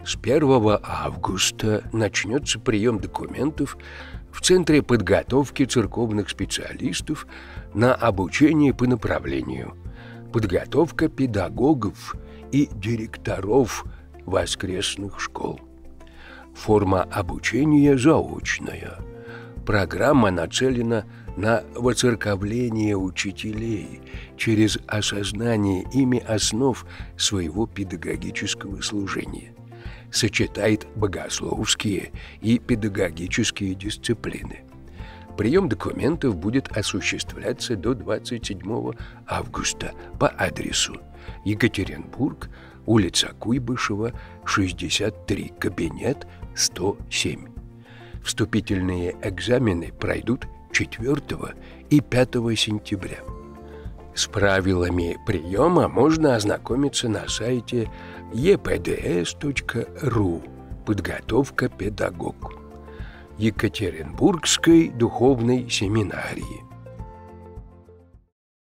С 1 августа начнется прием документов в Центре подготовки церковных специалистов на обучение по направлению подготовка педагогов и директоров воскресных школ. Форма обучения заочная. Программа нацелена на воцерковление учителей через осознание ими основ своего педагогического служения. Сочетает богословские и педагогические дисциплины. Прием документов будет осуществляться до 27 августа по адресу Екатеринбург, улица Куйбышева, 63, кабинет 107. Вступительные экзамены пройдут 4 и 5 сентября. С правилами приема можно ознакомиться на сайте epds.ru «Подготовка педагог» Екатеринбургской духовной семинарии.